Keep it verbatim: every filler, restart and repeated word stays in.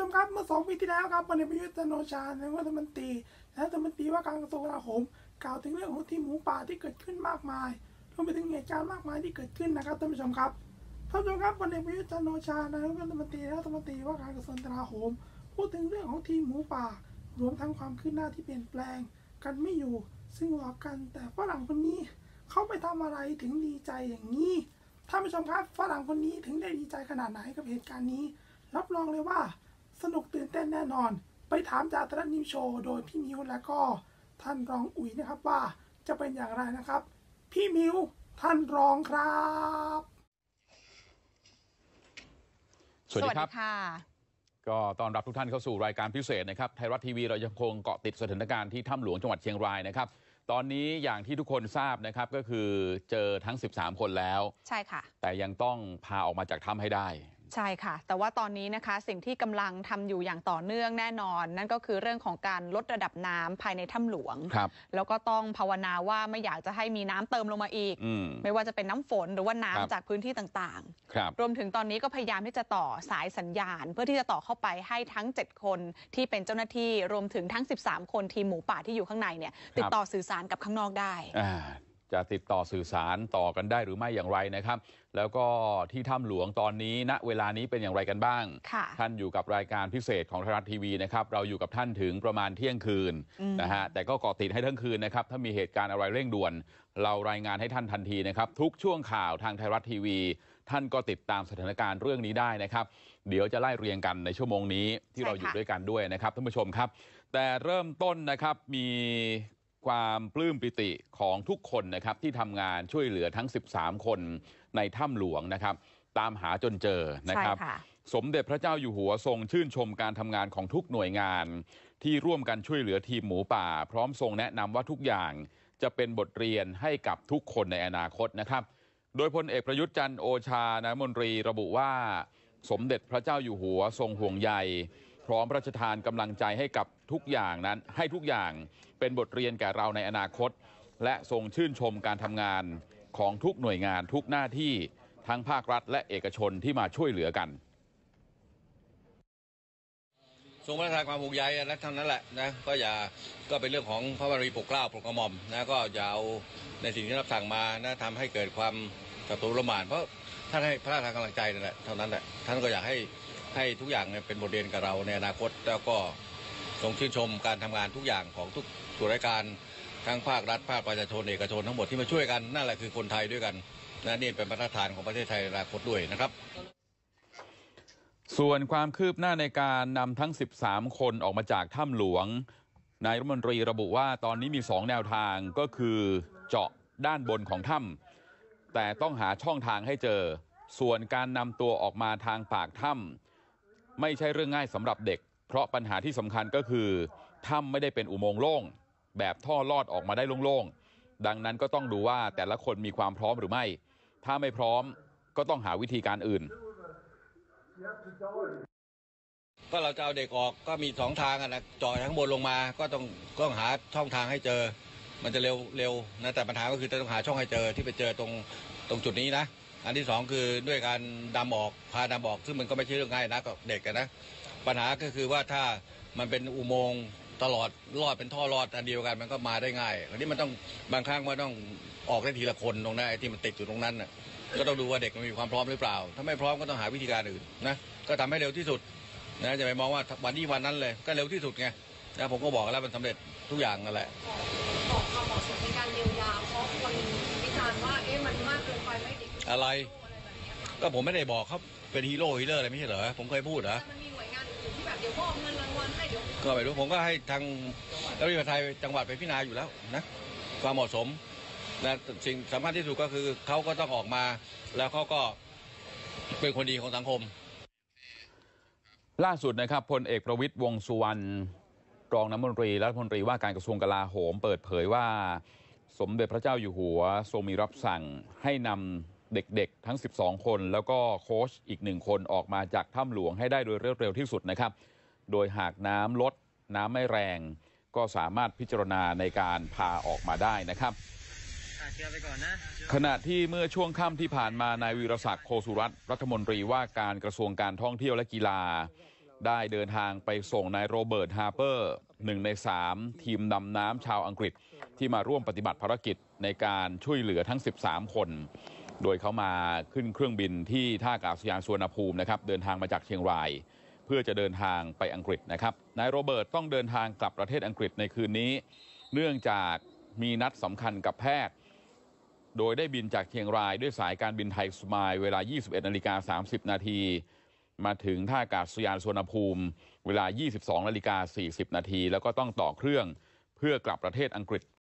ชมครับเมื่อสองปีที่แล้วครับพลเอกประยุทธ์จันทร์โอชานายกรัฐมนตรีและรัฐมนตรีว่าการกระทรวงกลาโหมกล่าวถึงเรื่องของทีมหมูป่าที่เกิดขึ้นมากมายรวมไปถึงเหตุการณ์มากมายที่เกิดขึ้นนะครับท่านผู้ชมครับท่านผู้ชมครับพลเอกประยุทธ์จันทร์โอชานายกรัฐมนตรีและรัฐมนตรีว่าการกระทรวงกลาโหมพูดถึงเรื่องของทีมหมูป่ารวมทั้งความคืบหน้าที่เปลี่ยนแปลงกันไม่อยู่ซึ่งหลอกกันแต่ฝรั่งคนนี้เขาไปทำอะไรถึงดีใจอย่างนี้ท่านผู้ชมครับฝรั่งคนนี้ถึงได้ดีใจขนาดไหนกับเหตุการณ์นี้รับรองเลยว่าสนุกตื่นเต้นแน่นอนไปถามจากไทยรัฐนิวส์โชว์โดยพี่มิวและก็ท่านรองอุ๋ยนะครับว่าจะเป็นอย่างไรนะครับพี่มิวท่านรองครับสวัสดีครับก็ต้อนรับทุกท่านเข้าสู่รายการพิเศษนะครับไทยรัฐทีวีเรายังคงเกาะติดสถานการณ์ที่ถ้ำหลวงจังหวัดเชียงรายนะครับตอนนี้อย่างที่ทุกคนทราบนะครับก็คือเจอทั้งสิบสามคนแล้วใช่ค่ะแต่ยังต้องพาออกมาจากถ้ำให้ได้ใช่ค่ะแต่ว่าตอนนี้นะคะสิ่งที่กำลังทำอยู่อย่างต่อเนื่องแน่นอนนั่นก็คือเรื่องของการลดระดับน้ำภายในถ้ำหลวงแล้วก็ต้องภาวนาว่าไม่อยากจะให้มีน้ำเติมลงมาอีกไม่ว่าจะเป็นน้ำฝนหรือว่าน้ำจากพื้นที่ต่างๆรวมถึงตอนนี้ก็พยายามที่จะต่อสายสัญญาณเพื่อที่จะต่อเข้าไปให้ทั้งเจ็ดคนที่เป็นเจ้าหน้าที่รวมถึงทั้งสิบสามคนทีมหมูป่าที่อยู่ข้างในเนี่ยติดต่อสื่อสารกับข้างนอกได้จะติดต่อสื่อสารต่อกันได้หรือไม่อย่างไรนะครับแล้วก็ที่ถ้ำหลวงตอนนี้ณเวลานี้เป็นอย่างไรกันบ้างท่านอยู่กับรายการพิเศษของไทยรัฐทีวีนะครับเราอยู่กับท่านถึงประมาณเที่ยงคืนนะฮะแต่ก็เกาะติดให้ทั้งคืนนะครับถ้ามีเหตุการณ์อะไรเร่งด่วนเรารายงานให้ท่านทันทีนะครับทุกช่วงข่าวทางไทยรัฐทีวีท่านก็ติดตามสถานการณ์เรื่องนี้ได้นะครับเดี๋ยวจะไล่เรียงกันในชั่วโมงนี้ที่เราอยู่ด้วยกันด้วยนะครับท่านผู้ชมครับแต่เริ่มต้นนะครับมีความปลื้มปิติของทุกคนนะครับที่ทำงานช่วยเหลือทั้งสิบสามคนในถ้ำหลวงนะครับตามหาจนเจอนะครับสมเด็จพระเจ้าอยู่หัวทรงชื่นชมการทำงานของทุกหน่วยงานที่ร่วมกันช่วยเหลือทีมหมูป่าพร้อมทรงแนะนำว่าทุกอย่างจะเป็นบทเรียนให้กับทุกคนในอนาคตนะครับโดยพลเอกประยุทธ์จันทร์โอชานายกรัฐมนตรีระบุว่าสมเด็จพระเจ้าอยู่หัวทรงห่วงใยพร้อมพระราชทานกำลังใจให้กับทุกอย่างนั้นให้ทุกอย่างเป็นบทเรียนแก่เราในอนาคตและทรงชื่นชมการทำงานของทุกหน่วยงานทุกหน้าที่ทั้งภาครัฐและเอกชนที่มาช่วยเหลือกันทรงพระราชทานความห่วงใยและทั้งนั้นแหละนะก็อย่าก็เป็นเรื่องของพระบารมีปกเกล้าปกกระหม่อมนะก็อย่าเอาในสิ่งที่รับสั่งมานะทำให้เกิดความศัตรูละหม่านเพราะท่านให้พระราชทานกำลังใจนั่นแหละเท่านั้นแหละท่านก็อยากให้ให้ทุกอย่างเป็นบทเรียนกับเราในอนาคตแล้วก็ทรงชื่นชมการทำงานทุกอย่างของทุกส่วนราชการทั้งภาครัฐภาคประชาชนเอกชนทั้งหมดที่มาช่วยกันนั่นแหละคือคนไทยด้วยกันนะนี่เป็นมาตรฐานของประเทศไทยในอนาคตด้วยนะครับส่วนความคืบหน้าในการนำทั้งสิบสามคนออกมาจากถ้ำหลวงนายรัฐมนตรีระบุว่าตอนนี้มีสองแนวทางก็คือเจาะด้านบนของถ้ำแต่ต้องหาช่องทางให้เจอส่วนการนำตัวออกมาทางปากถ้ำไม่ใช่เรื่องง่ายสำหรับเด็กเพราะปัญหาที่สำคัญก็คือถ้ำไม่ได้เป็นอุโมงค์โล่งแบบท่อลอดออกมาได้โล่งๆดังนั้นก็ต้องดูว่าแต่ละคนมีความพร้อมหรือไม่ถ้าไม่พร้อมก็ต้องหาวิธีการอื่นก็เราจะเอาเด็กออกก็มีสองทางนะเจาะทั้งบนลงมาก็ต้องก็หาช่องทางให้เจอมันจะเร็วเร็วนะแต่ปัญหาก็คือต้องหาช่องให้เจอที่ไปเจอตรงตรงจุดนี้นะอันที่สองคือด้วยการดำออกพาดำออกซึ่งมันก็ไม่ใช่เรื่องง่ายนะกับเด็กกันนะปัญหาก็คือว่าถ้ามันเป็นอุโมงค์ตลอดรอดเป็นท่อรอดอันเดียวกันมันก็มาได้ง่ายอันนี้มันต้องบางครั้งมันต้องออกได้ทีละคนตรงนั้นไอ้ที่มันติดอยู่ตรงนั้นน่ะก็ต้องดูว่าเด็กมันมีความพร้อมหรือเปล่าถ้าไม่พร้อมก็ต้องหาวิธีการอื่นนะก็ทำให้เร็วที่สุดนะจะไปมองว่าวันนี้วันนั้นเลยก็เร็วที่สุดไงนะผมก็บอกแล้วมันสำเร็จทุกอย่างนั่นแหละบอกความเหมาะสมในการเยียวยาเพราะคนวิจารณ์ว่าเอ๊ะมันมากเกินไปไหมเด็กอะไรก็ผมไม่ได้บอกเขาเป็นฮีโร่ฮีโร่อะไรไม่ใช่เหรอผมเคยพูดเหรอมันมีหน่วยงานอื่นที่แบบเดี๋ยวมอบเงินรางวัลให้เดี๋ยวก็ไม่รู้ผมก็ให้ทางรัฐมนตรีไทยจังหวัดไปพิจารณาอยู่แล้วนะความเหมาะสมนะสิ่งสำคัญที่สุดก็คือเขาก็ต้องออกมาแล้วเขาก็เป็นคนดีของสังคมล่าสุดนะครับพลเอกประวิตรวงษ์สุวรรณรองนายกรัฐมนตรีและรัฐมนตรีว่าการกระทรวงกลาโหมเปิดเผยว่าสมเด็จพระเจ้าอยู่หัวทรงมีรับสั่งให้นำเด็กๆทั้งสิบสองคนแล้วก็โค้ชอีกหนึ่งคนออกมาจากถ้ำหลวงให้ได้โดยเร็วที่สุดนะครับโดยหากน้ำลดน้ำไม่แรงก็สามารถพิจารณาในการพาออกมาได้นะครับขณะที่เมื่อช่วงค่ำที่ผ่านมานายวีรศักดิ์โคสุรัตน์รัฐมนตรีว่าการกระทรวงการท่องเที่ยวและกีฬาได้เดินทางไปส่งนายโรเบิร์ตฮาร์เปอร์หนึ่งในสามทีมดำน้ำชาวอังกฤษที่มาร่วมปฏิบัติภารกิจในการช่วยเหลือทั้งสิบสามคนโดยเขามาขึ้นเครื่องบินที่ท่าอากาศยานสุวรรณภูมินะครับเดินทางมาจากเชียงรายเพื่อจะเดินทางไปอังกฤษนะครับนายโรเบิร์ตต้องเดินทางกลับประเทศอังกฤษในคืนนี้เนื่องจากมีนัดสำคัญกับแพทย์โดยได้บินจากเชียงรายด้วยสายการบินไทยสมายเวลา ยี่สิบเอ็ดนาฬิกาสามสิบนาทีมาถึงท่าอากาศยานสุวรรณภูมิเวลา ยี่สิบสองนาฬิกาสี่สิบนาทีแล้วก็ต้องต่อเครื่องเพื่อกลับประเทศอังกฤษ